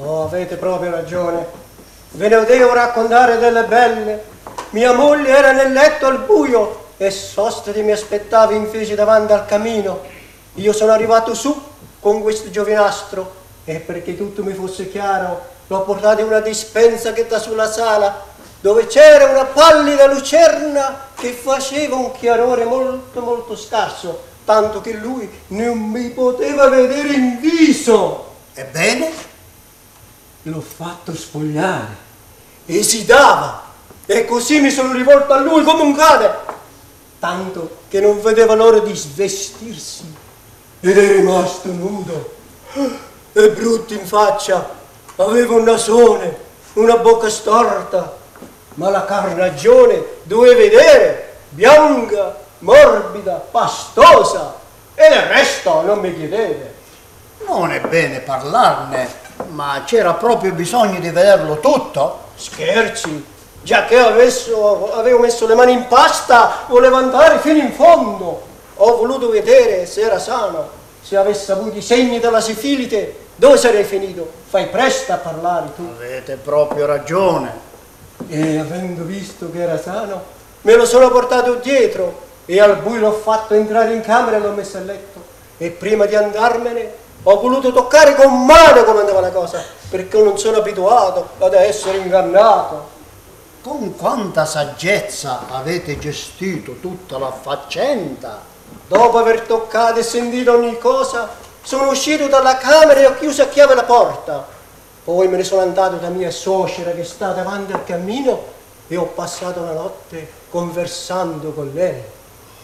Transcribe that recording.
Oh, avete proprio ragione. Ve ne devo raccontare delle belle. Mia moglie era nel letto al buio e Sostri mi aspettava invece davanti al camino. Io sono arrivato su con questo giovinastro e perché tutto mi fosse chiaro l'ho portato in una dispensa che dà sulla sala dove c'era una pallida lucerna che faceva un chiarore molto scarso, tanto che lui non mi poteva vedere in viso. Ebbene? L'ho fatto spogliare. Esitava. E così mi sono rivolto a lui come un cane. Tanto che non vedeva l'ora di svestirsi. Ed è rimasto nudo. E brutto in faccia. Aveva un nasone, una bocca storta. Ma la carnagione doveva vedere. Bianca, morbida, pastosa. E il resto non mi chiedete. Non è bene parlarne. Ma c'era proprio bisogno di vederlo tutto? Scherzi, già che avevo messo le mani in pasta, volevo andare fino in fondo. Ho voluto vedere se era sano, se avesse avuto i segni della sifilite, dove sarei finito? Fai presto a parlare tu. Avete proprio ragione. E avendo visto che era sano, me lo sono portato dietro e al buio l'ho fatto entrare in camera e l'ho messo a letto. E prima di andarmene ho voluto toccare con mano come andava la cosa, perché non sono abituato ad essere ingannato. Con quanta saggezza avete gestito tutta la faccenda. Dopo aver toccato e sentito ogni cosa, sono uscito dalla camera e ho chiuso a chiave la porta. Poi me ne sono andato da mia suocera che sta davanti al cammino e ho passato la notte conversando con lei.